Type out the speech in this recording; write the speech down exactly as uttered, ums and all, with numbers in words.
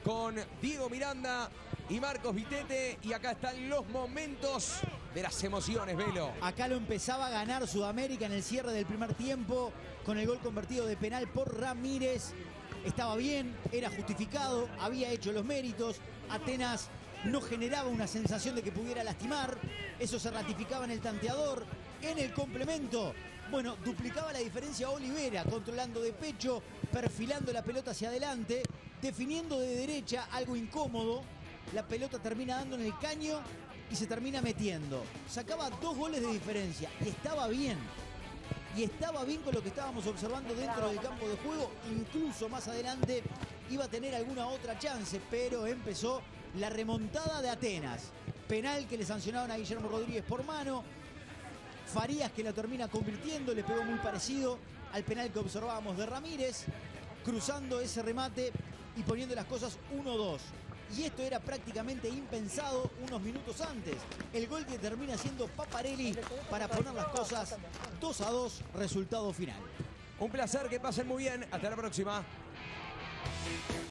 con Diego Miranda y Marcos Vitete. Y acá están los momentos de las emociones, Velo. Acá lo empezaba a ganar Sudamérica en el cierre del primer tiempo con el gol convertido de penal por Ramírez. Estaba bien, era justificado, había hecho los méritos. Atenas no generaba una sensación de que pudiera lastimar. Eso se ratificaba en el tanteador. En el complemento, bueno, duplicaba la diferencia Olivera, controlando de pecho, perfilando la pelota hacia adelante, definiendo de derecha, algo incómodo. La pelota termina dando en el caño y se termina metiendo. Sacaba dos goles de diferencia y estaba bien. Y estaba bien con lo que estábamos observando dentro del campo de juego. Incluso más adelante iba a tener alguna otra chance, pero empezó la remontada de Atenas. Penal que le sancionaban a Guillermo Rodríguez por mano. Farías que la termina convirtiendo, le pegó muy parecido al penal que observábamos de Ramírez, cruzando ese remate y poniendo las cosas uno dos. Y esto era prácticamente impensado unos minutos antes. El gol que termina siendo Paparelli para poner las cosas dos a dos, resultado final. Un placer, que pasen muy bien. Hasta la próxima.